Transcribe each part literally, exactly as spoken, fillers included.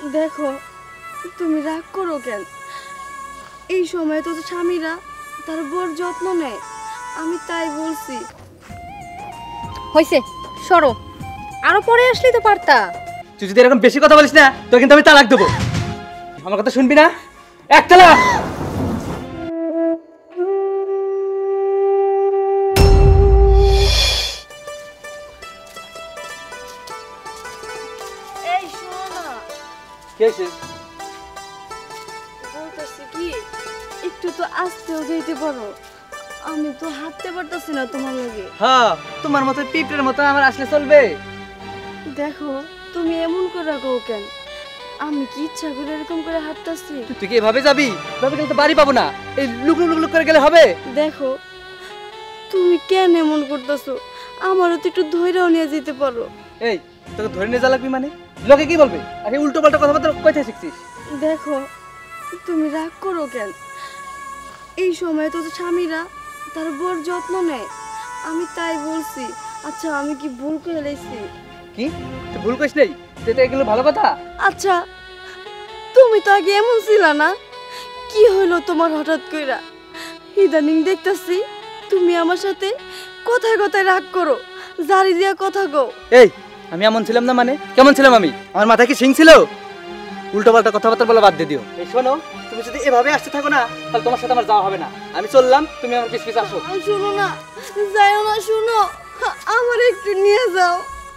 দেখো তুমি রাগ করো কেন? এই সময় তো স্বামীরা তার বড় যত্ন নেয়, আমি তাই বলছি। হইছে, সরো, আরো পরে আসলেই তো পারতা। তুই যদি এরকম বেশি কথা বলিস না তোর কিন্তু আমি তালাক দেবো। আমার কথা শুনবি না? এক তালাক। এই শোনো না, কি হয়েছে? বলতেছি কি একটু তো আসতেও যেতে পারো, আমি তো হাঁটতে পারতেছি না তোমার লগে। হ্যাঁ, তোমার মতো পিঁপড়ের মতো আমার আসলে চলবে? দেখো তুমি এমন করে কও কেন? আমি কি ইচ্ছা করে এরকম করে হাঁটতেছি? তুই কি এভাবে যাবি? এভাবে গেলে তো বাড়ি পাবো না। এই লুক লুক লুক করে গেলে হবে? দেখো তুমি কেন এমন করতেছো? আমারও তো একটু ধৈর্য নিয়ে যেতে পারো। এই তোকে ধরে নিয়ে যা লাগবি মানে? লোকে কি বলবে? আরে উল্টো পাল্টা কথাবার্তা কইতে শিখছিস? দেখো তুমি রাগ করো কেন? এই সময় তো স্বামীরা তার বড় যত্ন নেয়, আমি তাই বলছি। আচ্ছা আমি কি ভুল করে ফেলেছি? কি তুই ভুল করিস নাই? তুই তো এগুলো ভালো কথা। আচ্ছা তুমি তো আগে এমন ছিল না, কি হইলো তোমার হঠাৎ কইরা? ইদানিং দেখতাছি তুমি আমার সাথে কথায় কথায় রাগ করো, জারি দিয়া কথা কও। এই আমি এমন ছিলাম না মানে? কেমন ছিলাম আমি? আমার মাথায় কি সিং ছিল? উল্টো পাল্টা কথাবার্তা বলে বাদ দিয়ে দিও। এই শোনো, তুমি যদি এভাবে আসতে থাকো না তাহলে তোমার সাথে আমার যাওয়া হবে না। আমি চললাম, তুমি আমার পিছ পিছ আসো। শুনো না, যাইও না, শুনো, আমার একটু নিয়ে যাও।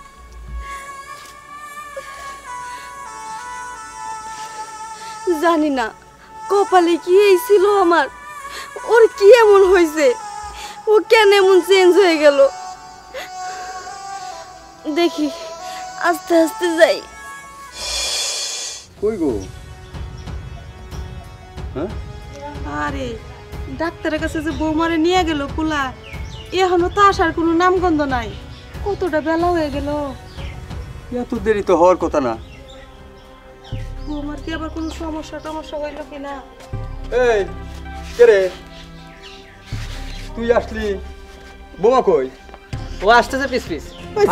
জানি না কপালে কি এই ছিল আমার, ওর কি এমন হয়েছে, ও কেন এমন চেঞ্জ হয়ে গেল। দেখি আস্তে আস্তে যাই। কই গো? হ্যাঁ, আরে ডাক্তারের কাছে যে বৌমারে নিয়ে গেল পোলা, এখনো তো আসার কোনো নামগন্ধ নাই। কতটা বেলা হয়ে গেল, এত দেরি তো হওয়ার কথা না। বৌমার কি আবার কোনো সমস্যা টমস্যা হইল কিনা? এই কে রে? তুই আসলি? বোমা কই? ও আসতেছে পিছ পিছ।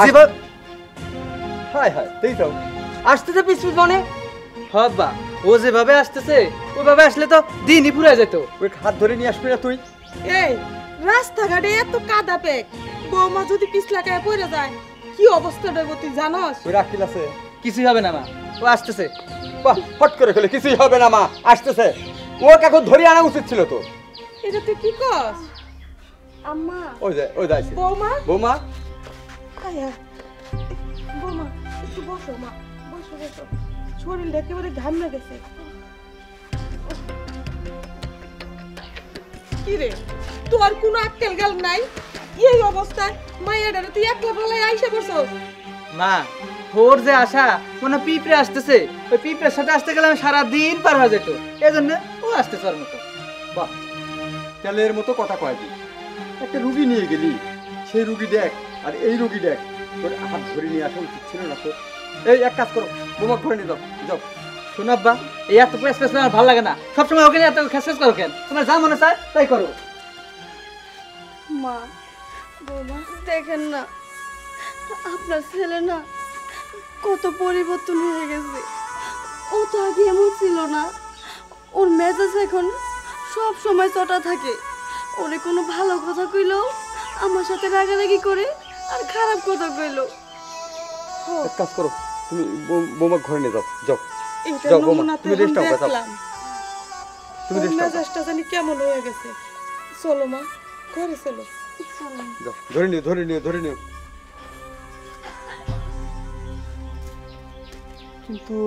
হাই হাই, তুই তো আসতেছে পিছ পিছ মানে? হব্বা, ও যেভাবে আসতেছে ওইভাবে আসলে তো দিনই পুরে যেত। ওই হাত ধরে নিয়ে আসবি না তুই? এই রাস্তাঘাটে এত কাদা পেক, বৌমা যদি পিছলাকায় পড়ে যায় কি অবস্থা হইব তুই জানোস? ওই রাখিল আছে? কিছুই হবে না মা, ও আসতেছে। বাহ, ফট করে খেলে কিছুই হবে না, মা আসতেছে। ও এখন ধরে আনা উচিত ছিল তো। এটা তুই কি কস? আম্মা, ওই যে ওই যাইছে বৌমা, বোমা। আয়া বৌমা একটু বসো, মা বসো বসো, শরীরটা একেবারে ঘামে গেছে। কি রে তোর কোনো আক্কেল গাল নাই? এই অবস্থায় মাইয়াডারে তুই একলা ফেলাই আইসা পড়ছস? মা ওর যে আশা মনে পিঁপড়ে আসতেছে, ওই পিঁপড়ের সাথে আসতে গেলে আমি সারাদিন পার হয়ে যেত। এই জন্য ও আসতেছে ওর মতো। বাহ, তেলের মতো কথা কয় তুই। একটা রুগী নিয়ে গেলি, সেই রুগী দেখ আর এই রুগী দেখ, তোর হাত ধরে নিয়ে আসা উচিত ছিল না তো? এই এক কাজ করো, বোমা ধরে নিয়ে যাও যাও। শোনো আব্বা, এই এত প্রেস প্রেস আমার ভালো লাগে না। সবসময় ওকে নিয়ে এত খেসখেস করো কেন? তোমার যা মনে চায় তাই করো। মা, বৌমা দেখেন না আপনার ছেলে না কত পরিবর্তন হয়ে গেছে। ও তো আগে এমন ছিল না, ওর মেজাজ এখন সব সময় চটা থাকে। ওরে কোনো ভালো কথা কইলো আমার সাথে রাগারাগি করে, আর খারাপ কথা কইলো। এক কাজ করো, তুমি বোমা ঘরে নিয়ে যাও যাও। এটা যাও বৌমা, নমুনা তো তুমি রেস্ট নাও, যাও দেখলাম। তুমি ওর রেস্ট নাও, মেজাজটা জানি কেমন হয়ে গেছে। চলো মা, ঘরে চলো। যাও, ধরে নিও ধরে নিও ধরে নিও। কিন্তু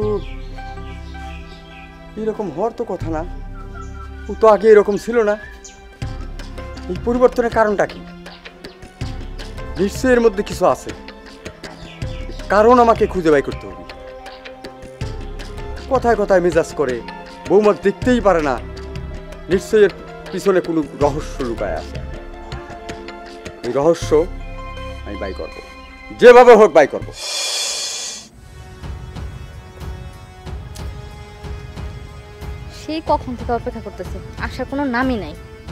এরকম হওয়ার তো কথা না, ও তো আগে এরকম ছিল না। এই পরিবর্তনের কারণটা কি? নিশ্চয়ই এর মধ্যে কিছু আছে, কারণ আমাকে খুঁজে বাই করতে হবে। কথায় কথায় মেজাজ করে, বৌমা দেখতেই পারে না, নিশ্চয়ই এর পিছনে কোনো রহস্য লুকায় আছে। এই রহস্য আমি বাই করব, যেভাবে হোক বাই করব। সেই কখন থেকে অপেক্ষা করতেছে, আসার কোনো নামই নাই।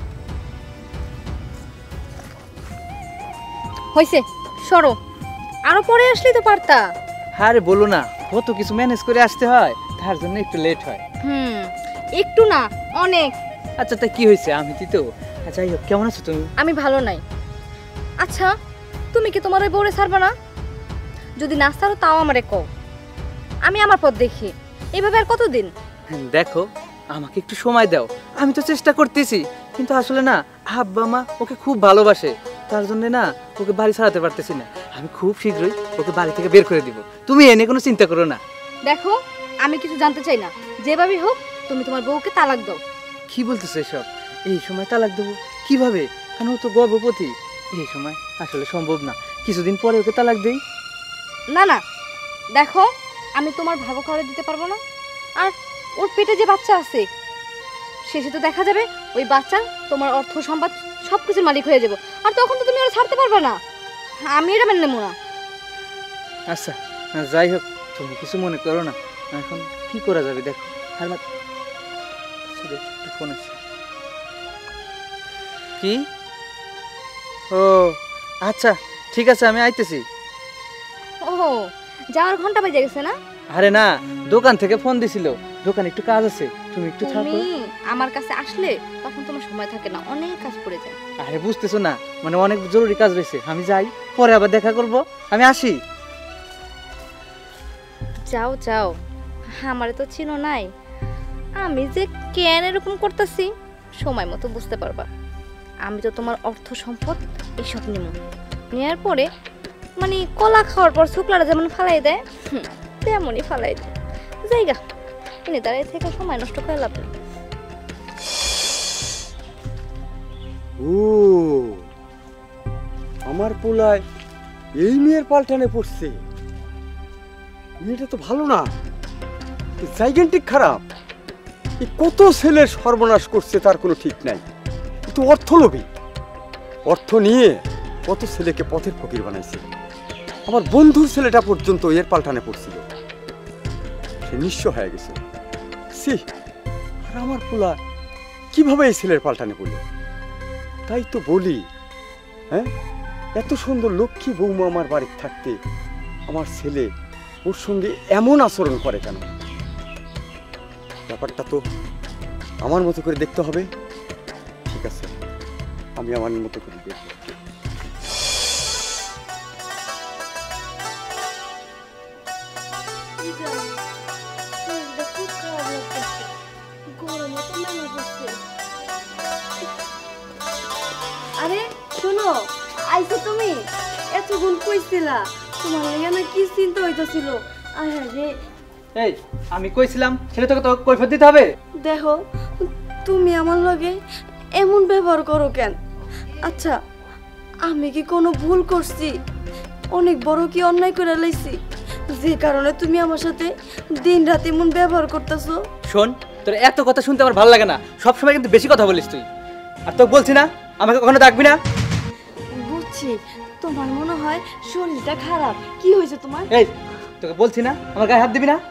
হইছে, সরো, আরো পরে আসলেই তো পারতা। আরে বলো না, কত কিছু ম্যানেজ করে আসতে হয়। তার জন্য একটু লেট হয়। হুম, একটু না অনেক। আচ্ছা তা কি হয়েছে, আমি তো যাই হোক, কেমন আছো তুমি? আমি ভালো নাই। আচ্ছা তুমি কি তোমার ওই বউরে ছাড়বা না? যদি না ছাড়ো তাও আমারে কও, আমি আমার পথ দেখি। এইভাবে আর কতদিন? দেখো আমাকে একটু সময় দাও, আমি তো চেষ্টা করতেছি, কিন্তু আসলে না আব্বা মা ওকে খুব ভালোবাসে, তার জন্য না ওকে বাড়ি ছাড়াতে পারতেছি না। আমি খুব শীঘ্রই ওকে বাড়ি থেকে বের করে দিব, তুমি এনে কোনো চিন্তা করো না। দেখো আমি কিছু জানতে চাই না, যেভাবেই হোক তুমি তোমার বউকে তালাক দাও। কি বলতেছো এসব? এই সময় তালাক দেবো কিভাবে? কারণ ও তো গর্ভবতী, এই সময় আসলে সম্ভব না। কিছুদিন পরে ওকে তালাক দেই। না না, দেখো আমি তোমার ভাগও করে দিতে পারবো না, আর ওর পেটে যে বাচ্চা আছে শেষে তো দেখা যাবে ওই বাচ্চা তোমার অর্থ সম্পদ সব কিছুর মালিক হয়ে যাবো, আর তখন তো তুমি ওরা ছাড়তে পারবে না। আমি এটা মেনে নেবো না। আচ্ছা যাই হোক, তুমি কিছু মনে করো না, এখন কি করা যাবে দেখো। আর মা- আচ্ছা, দেখ, একটু ফোন আসছে। কি? ও আচ্ছা ঠিক আছে, আমি আইতেছি। ও যাওয়ার ঘন্টা বাজে গেছে না? আরে না, দোকান থেকে ফোন দিছিল, দোকানে একটু কাজ আছে, তুমি একটু থাকো। তুমি আমার কাছে আসলে তখন তোমার সময় থাকে না, অনেক কাজ পড়ে যায়। আরে বুঝতেছো না, মানে অনেক জরুরি কাজ রয়েছে, আমি যাই, পরে আবার দেখা করব, আমি আসি। যাও যাও, আমারে তো চিনো নাই, আমি যে কেন এরকম করতেছি সময় মতো বুঝতে পারবা। আমি তো তোমার অর্থ সম্পদ এইসব নিব, নেওয়ার পরে মানে কলা খাওয়ার পর শুক্লারা যেমন ফালাই দেয় হুম, তেমনই ফালাই দেয়। জায়গা এনে দাঁড়িয়ে থেকে সময় নষ্ট করে লাভ নেই। ও আমার পোলায় এই মেয়ের পাল্টানে পড়ছে। মেয়েটা তো ভালো না, জাইগেন্টিক খারাপ। এই কত ছেলের সর্বনাশ করছে তার কোনো ঠিক নাই। এ তো অর্থলোভী, অর্থ নিয়ে কত ছেলেকে পথের ফকির বানাইছে। আমার বন্ধুর ছেলেটা পর্যন্ত এর পাল্টানে পড়ছিল, সে নিঃস্ব হয়ে গেছে। সি, আর আমার পোলা কিভাবে এই ছেলের পাল্টানে পড়লো? তাই তো বলি, হ্যাঁ, এত সুন্দর লক্ষ্মী বৌমা আমার বাড়িতে থাকতে আমার ছেলে ওর সঙ্গে এমন আচরণ করে কেন? ব্যাপারটা তো আমার মতো করে দেখতে হবে। ঠিক আছে, আমি আমার মতো করে দেখব। আরে শোনো, আইছো তুমি? এতক্ষণ কইছিলা, তোমার লাগে না কি চিন্তা হইতাছিল। আরে রে, এই আমি কইছিলাম ছেলে তোকে তো কৈফিয়ত দিতে হবে। দেখো তুমি আমার লগে এমন ব্যবহার করো কেন? আচ্ছা আমি কি কোনো ভুল করছি? অনেক বড় কি অন্যায় করে লাইছি যে কারণে তুমি আমার সাথে দিন রাত এমন ব্যবহার করতেছো? শোন, তোর এত কথা শুনতে আমার ভালো লাগে না, সবসময় কিন্তু বেশি কথা বলিস তুই। আর তোকে বলছি না আমাকে কখনো ডাকবি না। বুঝছি, তোমার মনে হয় শরীরটা খারাপ। কি হয়েছে তোমার? এই তোকে বলছি না আমার গায়ে হাত দিবি না।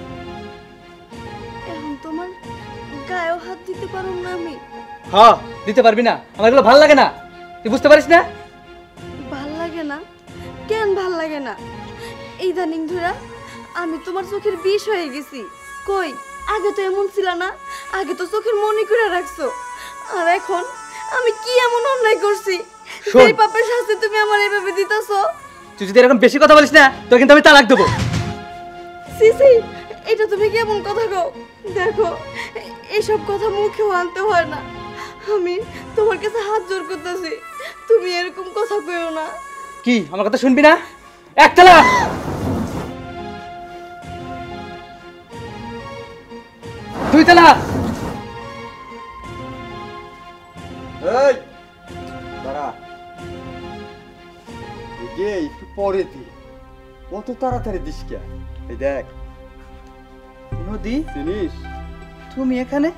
এখন তোমার গায়েও হাত দিতে পারো না আমি? হ্যাঁ দিতে পারবি না, আমার এগুলো ভালো লাগে না, তুই বুঝতে পারিস না? ভাল লাগে না? কেন ভাল লাগে না? ইদানিং ধরা আমি তোমার চোখের বিষ হয়ে গেছি। কই আগে তো এমন ছিল না, আগে তো চোখের মনি করে রাখছো। আর এখন আমি কি এমন অন্যায় করছি শোন। এই পাপের শাস্তি তুমি আমার এইভাবে দিতেছো? তুই যদি এরকম বেশি কথা বলিস না তোর কিন্তু আমি তালাক দেবো। সিসি, এটা তুমি কেমন কথা কও? দেখো এইসব কথা মুখেও আনতে হয় না। আমি তোমার কাছে হাত জোর করতেছি, তুমি এরকম কথা কইও না। কি আমার কথা শুনবি না? এক তালাক। দুই তালাক। এই দাঁড়া, এই যে একটু পরে দি, কত তাড়াতাড়ি দিস কে? এই দেখ, নদী চিনিস? তুমি এখানে?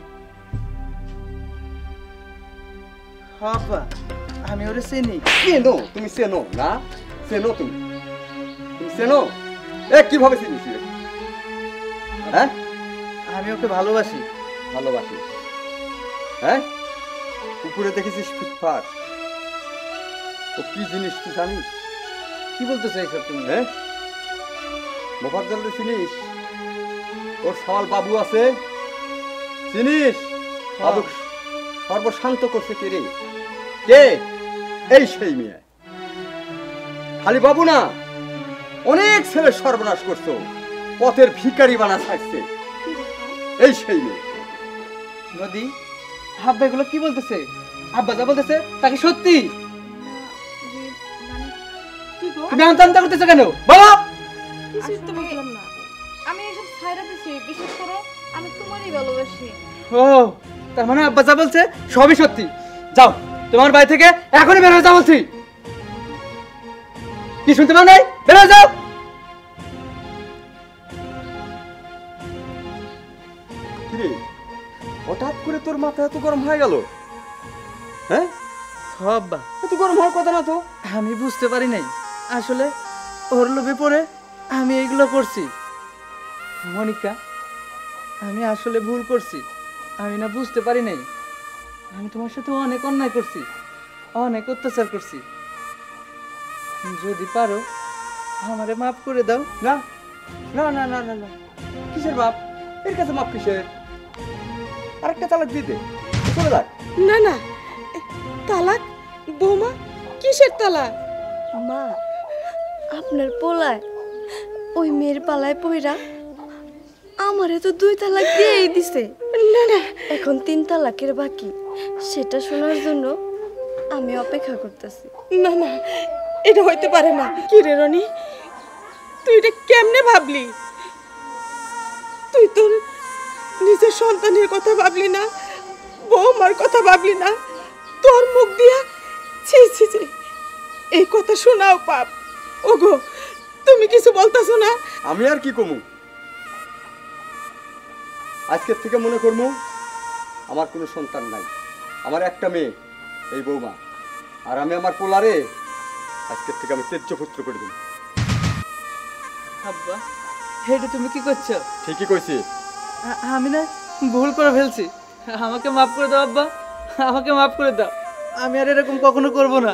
বাবা আমি ওরে চিনি। চেনো? তুমি চেনো না? চেনো তুমি? তুমি চেনো? এ কিভাবে চিনিস? হ্যাঁ, আমি ওকে ভালোবাসি। ভালোবাসিস? হ্যাঁ, পুকুরে দেখেছিস ফিটফাট, ও কি জিনিস তুই জানিস? কি বলতে চাইছো তুমি? হ্যাঁ, মোফাজ্জল চিনিস? ওর সওয়াল বাবু আছে চিনিস? বাবু সর্বশান্ত করছে কে রে? কে? এই সেই মেয়ে। খালি বাবু না, অনেক ছেলে সর্বনাশ করছো, পথের ভিখারি বানা থাকছে। এই সেই মেয়ে। নদী, আব্বা এগুলো কি বলতেছে? আব্বা যা বলতেছে তাকে সত্যি? তুমি আমতা করতেছো কেন বাবা? কিছুই তো বুঝলাম না। আমি এসব ছাইরা দিছি, বিশ্বাস করো আমি তোমারই ভালোবাসি। ও, তার মানে আব্বা যা বলছে সবই সত্যি। যাও তোমার বাড়ি থেকে এখনই বের হয়ে যাও বলছি। কি শুনতে পাও নাই? বের হয়ে যাও। কিরে, হঠাৎ করে তোর মাথা এত গরম হয়ে গেল? হ্যাঁ, আব্বা এত গরম হওয়ার কথা না তো। আমি বুঝতে পারি নাই, আসলে ওর লোভে পড়ে আমি এইগুলো করছি। মনিকা, আমি আসলে ভুল করছি, আমি না বুঝতে পারি নাই। আমি তোমার সাথে অনেক অন্যায় করছি, অনেক অত্যাচার করছি। যদি পারো আমারে মাফ করে দাও। না না না না না না, কিসের বাপ? এর কাছে মাপ কিসের? আরেকটা তালাক দিয়ে দে, চলে যাক। না না, এ, তালাক? বৌমা, কিসের তালাক? মা, আপনার পোলায় ওই মেয়ের পালায় পইরা আমারে তো দুই তালাক দিয়েই দিছে। না না, এখন তিন তালাকের বাকি, সেটা শোনার জন্য আমি অপেক্ষা করতেছি। না না, এটা হইতে পারে না। কি রে রনি, তুই এটা কেমনে ভাবলি? তুই তোর নিজের সন্তানের কথা ভাবলি না, বৌমার কথা ভাবলি না? তোর মুখ দিয়া ছি ছি ছি, এই কথা শোনাও পাপ। ওগো, তুমি কিছু বলতেছো না? আমি আর কি কমু? আজকের থেকে মনে করবো আমার কোনো সন্তান নাই, আমার একটা মেয়ে, এই বৌমা। আর আমি আমার পোলারে আজকের থেকে আমি তেজ্য পুত্র করে দিই। আব্বা, এটা তুমি কি করছো? ঠিকই কইছি। আ- আমি না ভুল করে ফেলছি, আমাকে মাফ করে দাও আব্বা, আমাকে মাফ করে দাও। আমি আর এরকম কখনো করব না।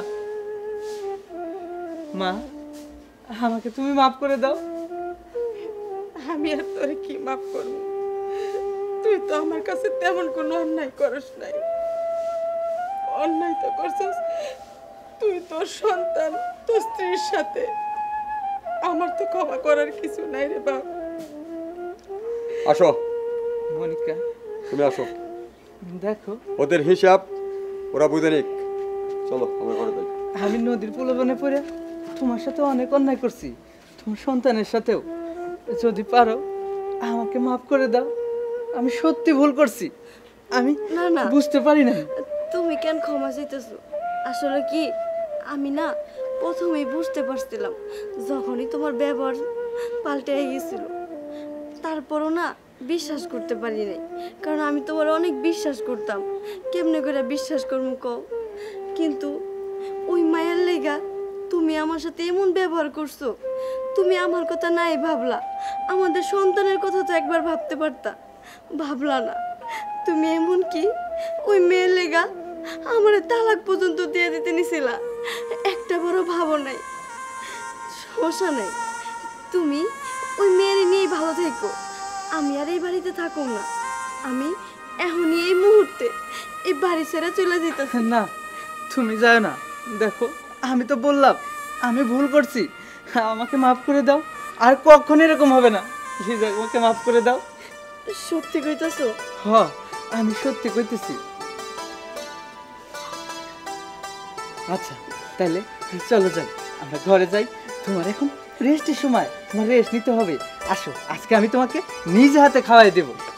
মা, আমাকে তুমি মাফ করে দাও। আমি আর তোরে কি মাফ করব? তুই তো আমার কাছে তেমন কোনো অন্যায় করস নাই। অন্যায় তো করছিস তুই তোর সন্তান, তোর স্ত্রীর সাথে। আমার তো ক্ষমা করার কিছু নাই রে বাপ। আসো মনিকা, তুমি আসো, দেখো ওদের হিসাব ওরা বুঝে নিক। চলো আমার ঘরে যাই। আমি নদীর প্রলোভনে পড়ে তোমার সাথে অনেক অন্যায় করছি, তোমার সন্তানের সাথেও। যদি পারো আমাকে মাফ করে দাও, আমি সত্যি ভুল করছি, আমি না না, বুঝতে পারি না। তুমি কেন ক্ষমা চাইতেছো? আসলে কি, আমি না প্রথমেই বুঝতে পারছিলাম, যখনই তোমার ব্যবহার পাল্টে গেছিল। তারপরও না বিশ্বাস করতে পারি নাই, কারণ আমি তোমার অনেক বিশ্বাস করতাম। কেমনে করে বিশ্বাস করবো কও? কিন্তু ওই মায়ের লেগা তুমি আমার সাথে এমন ব্যবহার করছো। তুমি আমার কথা নাই ভাবলা, আমাদের সন্তানের কথা তো একবার ভাবতে পারতা, ভাবলা না। তুমি এমন কি ওই মেয়ের লেগা আমার তালাক পর্যন্ত দিয়ে দিতে নিছিলা, একটা বড় ভাবো নাই। সমস্যা নাই, তুমি ওই মেয়ের নিয়েই ভালো থেকো। আমি আর এই বাড়িতে থাকুম না, আমি এখনই এই মুহূর্তে এই বাড়ি ছেড়ে চলে যেতেছি। না, তুমি যাও না। দেখো, আমি তো বললাম আমি ভুল করছি, আমাকে মাফ করে দাও। আর কখনো এরকম হবে না, প্লিজ আমাকে মাফ করে দাও। সত্যি কইতাছো? হ, আমি সত্যি কইতেছি। আচ্ছা তাহলে চলো যাই, আমরা ঘরে যাই। তোমার এখন রেস্টের সময়, তোমার রেস্ট নিতে হবে। আসো, আজকে আমি তোমাকে নিজ হাতে খাওয়াই দেবো।